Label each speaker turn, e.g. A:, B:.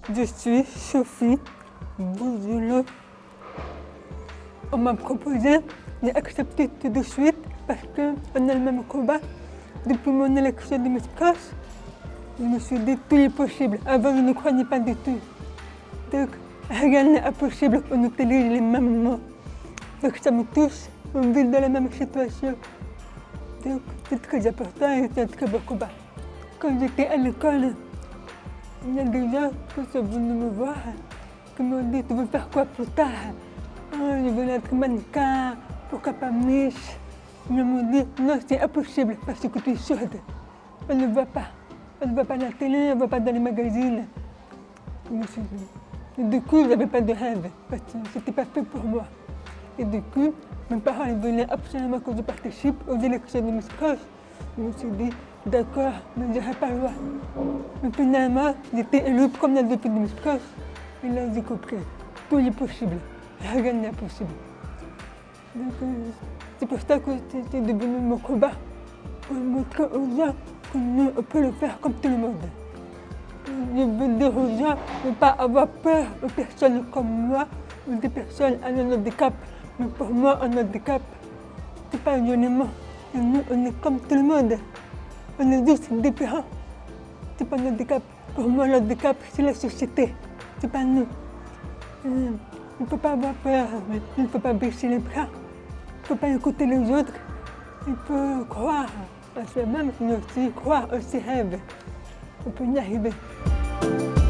A: Je suis Sophie Bourgelot. On m'a proposé, j'ai accepté tout de suite parce qu'on a le même combat. Depuis mon élection de Miss France, je me suis dit tout est possible. Avant, je ne croyais pas du tout. Donc, rien n'est impossible, on utilise les mêmes mots. Donc, ça me touche, on vit dans la même situation. Donc, c'est très important et c'est un très beau combat. Quand j'étais à l'école, il y a des gens qui sont venus me voir, qui m'ont dit tu veux faire quoi plus tard? Je veux être mannequin, pourquoi pas Miss? Ils m'ont dit non, c'est impossible parce que tu es sourde. On ne voit pas. On ne voit pas à la télé, on ne voit pas dans les magazines. Je me suis dit. Et du coup, je n'avais pas de rêve parce que ce n'était pas fait pour moi. Et du coup, mes parents ils voulaient absolument que je participe aux élections de Miss France. Je me suis dit d'accord, mais je n'irai pas loin. Mais finalement, j'étais élue première député de Miss France. Et là, j'ai compris. Tout est possible. Rien n'est impossible. Donc, c'est pour ça que c'était devenu mon combat. Pour montrer aux gens que nous, on peut le faire comme tout le monde. Je veux dire aux gens de ne pas avoir peur aux personnes comme moi ou des personnes à un handicap. Mais pour moi, un handicap, ce n'est pas un élément. Et nous, on est comme tout le monde. On est juste différents. Ce n'est pas un handicap. Pour moi, l'handicap, c'est la société. Ce n'est pas nous. Il ne faut pas avoir peur, il ne faut pas baisser les bras. Il ne faut pas écouter les autres. Il faut croire à soi-même, mais aussi croire à ses rêves. On peut y arriver.